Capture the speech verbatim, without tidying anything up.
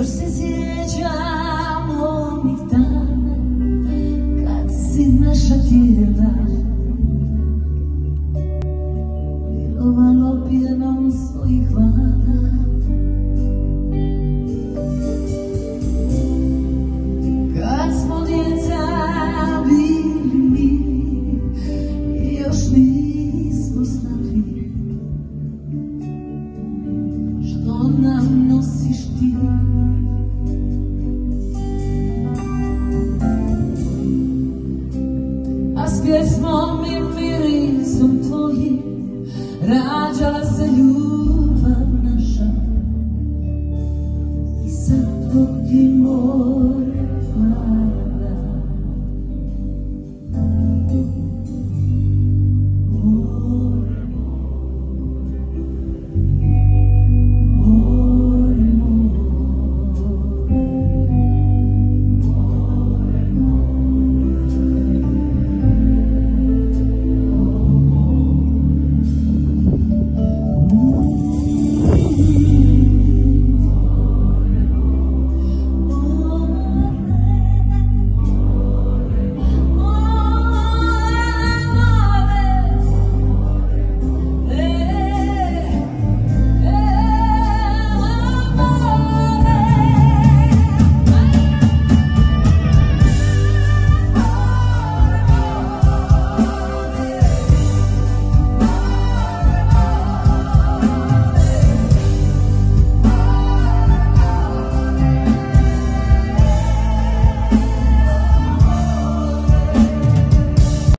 Još se sjećam onih dana kad si naša tijela milovalo pjenom svojih vlada. Kad smo djeca bili mi, još nismo znali što nam nosiš ti. A s pjesmom i mirisom tvojim rađala se ljubav naša i sad ti moj.